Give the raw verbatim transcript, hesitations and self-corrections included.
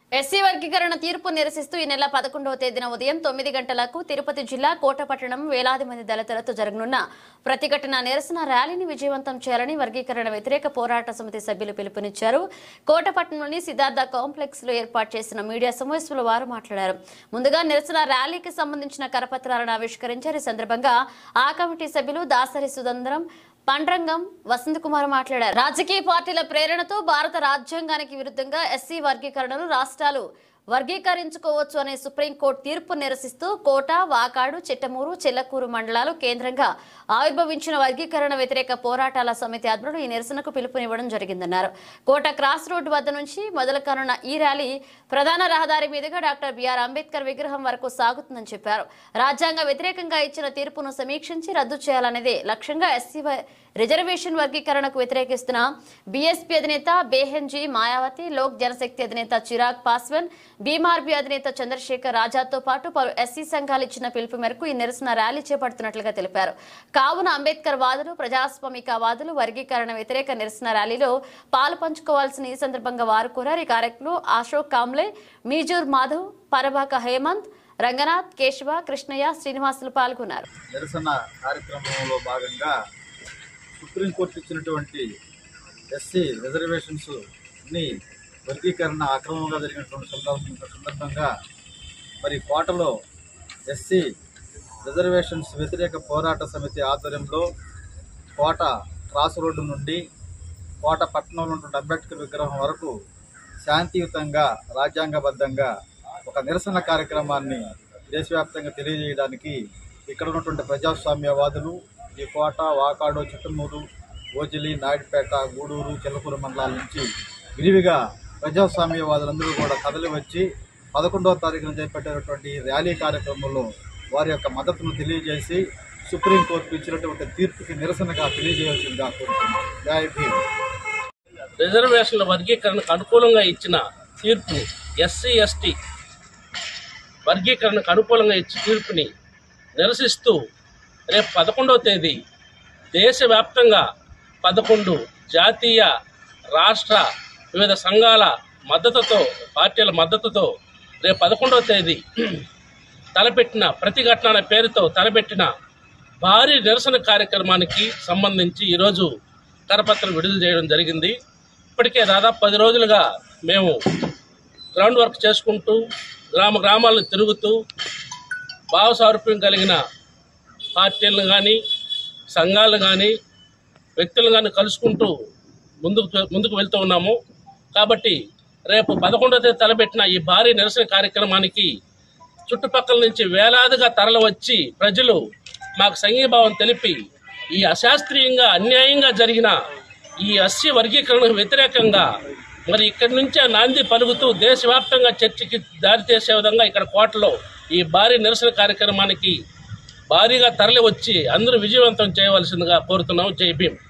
SC వర్గీకరణ తీర్పు నిరసిస్తూ ఈ నెల పదకొండవ తేదీన ఉదయం తొమ్మిది గంటలకు తిరుపతి జిల్లా కోటపట్టణం వేలాది మంది దళితులతో జరగనున్న ప్రతిఘటన నిరసన ర్యాలీని విజయవంతం చేయాలని వర్గీకరణ వ్యతిరేక పోరాట సమితి సభ్యులు పిలుపునిచ్చారు. కోటపట్టణంలోని సిద్ధార్థ కాంప్లెక్స్ లో ఏర్పాటు చేసిన మీడియా సమావేశంలో వారు మాట్లాడారు. ముందుగా నిరసన ర్యాలీకి సంబంధించిన కరపత్రాలను ఆవిష్కరించారు. ఈ సందర్భంగా ఆ కమిటీ సభ్యులు దాసరి సుందరం, పండ్రంగం వసంత్ కుమార్ మాట్లాడారు. రాజకీయ పార్టీల ప్రేరణతో భారత రాజ్యాంగానికి విరుద్ధంగా ఎస్సీ వర్గీకరణను రాష్ట్రాలు వర్గీకరించుకోవచ్చు అనే సుప్రీంకోర్టు తీర్పు నిరసిస్తూ కోట, వాకాడు, చిట్టమూరు, చెల్లకూరు మండలాలు కేంద్రంగా ఆవిర్భవించిన వర్గీకరణ వ్యతిరేక పోరాటాల సమితి ఆధ్వర్యంలో ఈ నిరసనకు పిలుపునివ్వడం జరిగిందన్నారు. కోట క్రాస్ రోడ్డు వద్ద నుంచి మొదలు కానున్న ఈ ర్యాలీ ప్రధాన రహదారి మీదుగా డాక్టర్ బిఆర్ అంబేద్కర్ విగ్రహం వరకు సాగుతుందని చెప్పారు. రాజ్యాంగ వ్యతిరేకంగా ఇచ్చిన తీర్పును సమీక్షించి రద్దు చేయాలనేదే లక్ష్యంగా ఎస్సీ రిజర్వేషన్ వర్గీకరణకు వ్యతిరేకిస్తున్న బీఎస్పీ అధినేత బేహెన్జీ మాయావతి, లోక్ జనశక్తి అధినేత చిరాగ్ పాస్వాన్, బీమార్బీ అధినేత చంద్రశేఖర్ రాజాతో పాటు పలు ఎస్సీ సంఘాలు ఇచ్చిన పిలుపు మేరకు ఈ నిరసన ర్యాలీ చేపడుతున్నట్లుగా తెలిపారు. కావున అంబేద్కర్ వాదులు, ప్రజాస్వామిక వాదులు వర్గీకరణ వ్యతిరేక నిరసన ర్యాలీలో పాలు పంచుకోవాల్సిన ఈ సందర్భంగా వారు కోరారు. ఈ కార్యక్రమంలో అశోక్ కాంబ్లే, మీజూర్ మాధవ్, పరబాక హేమంత్, రంగనాథ్, కేశవ, కృష్ణయ్య, శ్రీనివాసులు పాల్గొన్నారు. నిరసన కార్యక్రమంలో భాగంగా సుప్రీంకోర్టు ఇచ్చినటువంటి ఎస్సీ రిజర్వేషన్స్ ని వర్గీకరణ అక్రమంగా జరిగినటువంటి సందర్భంగా మరి కోటలో ఎస్సీ రిజర్వేషన్స్ వ్యతిరేక పోరాట సమితి ఆధ్వర్యంలో కోట క్రాస్ రోడ్డు నుండి కోట పట్టణంలో ఉన్నటువంటి అంబేద్కర్ విగ్రహం వరకు శాంతియుతంగా రాజ్యాంగబద్ధంగా ఒక నిరసన కార్యక్రమాన్ని దేశవ్యాప్తంగా తెలియజేయడానికి ఇక్కడ ఉన్నటువంటి ప్రజాస్వామ్యవాదులు ఈ కోట, వాకాడు, చిట్టమూరు, ఓజిలి, నాయుడుపేట, గూడూరు, చెల్లకూరు మండలాల నుంచి విరివిగా ప్రజాస్వామ్యవాదులందరూ కూడా కదలి వచ్చి పదకొండవ తారీఖున చేపట్టేటువంటి ర్యాలీ కార్యక్రమంలో వారి యొక్క మద్దతును తెలియజేసి సుప్రీంకోర్టు ఇచ్చినటువంటి తీర్పుకి నిరసనగా తెలియజేయాల్సిందిగా కోరుతున్నాం. జై భీమ్. రిజర్వేషన్ల వర్గీకరణకు అనుకూలంగా ఇచ్చిన తీర్పు, ఎస్సీ ఎస్టీ వర్గీకరణకు అనుకూలంగా ఇచ్చిన తీర్పుని నిరసిస్తూ రేపు పదకొండవ తేదీ దేశవ్యాప్తంగా పదకొండు జాతీయ, రాష్ట్ర వివిధ సంఘాల మద్దతుతో, పార్టీల మద్దతుతో రేపు పదకొండవ తేదీ తలపెట్టిన ప్రతిఘటన అనే పేరుతో తలపెట్టిన భారీ నిరసన కార్యక్రమానికి సంబంధించి ఈరోజు కరపత్రం విడుదల చేయడం జరిగింది. ఇప్పటికే దాదాపు పది రోజులుగా మేము గ్రౌండ్ వర్క్ చేసుకుంటూ గ్రామ గ్రామాలను తిరుగుతూ భావసారూప్యం కలిగిన పార్టీలను కానీ, సంఘాలను కానీ, వ్యక్తులను కానీ కలుసుకుంటూ ముందుకు ముందుకు వెళ్తూ ఉన్నాము. కాబట్టి రేపు పదకొండవ తేదీ తలపెట్టిన ఈ భారీ నిరసన కార్యక్రమానికి చుట్టుపక్కల నుంచి వేలాదిగా తరలి వచ్చి ప్రజలు మాకు సంఘీభావం తెలిపి ఈ అశాస్త్రీయంగా, అన్యాయంగా జరిగిన ఈ ఎస్సీ వర్గీకరణకు వ్యతిరేకంగా మరి ఇక్కడి నుంచే నాంది పలుకుతూ దేశవ్యాప్తంగా చర్చకి దారితీసే విధంగా ఇక్కడ కోటలో ఈ భారీ నిరసన కార్యక్రమానికి భారీగా తరలి వచ్చి అందరూ విజయవంతం చేయవలసిందిగా కోరుతున్నాం. జై భీమ్.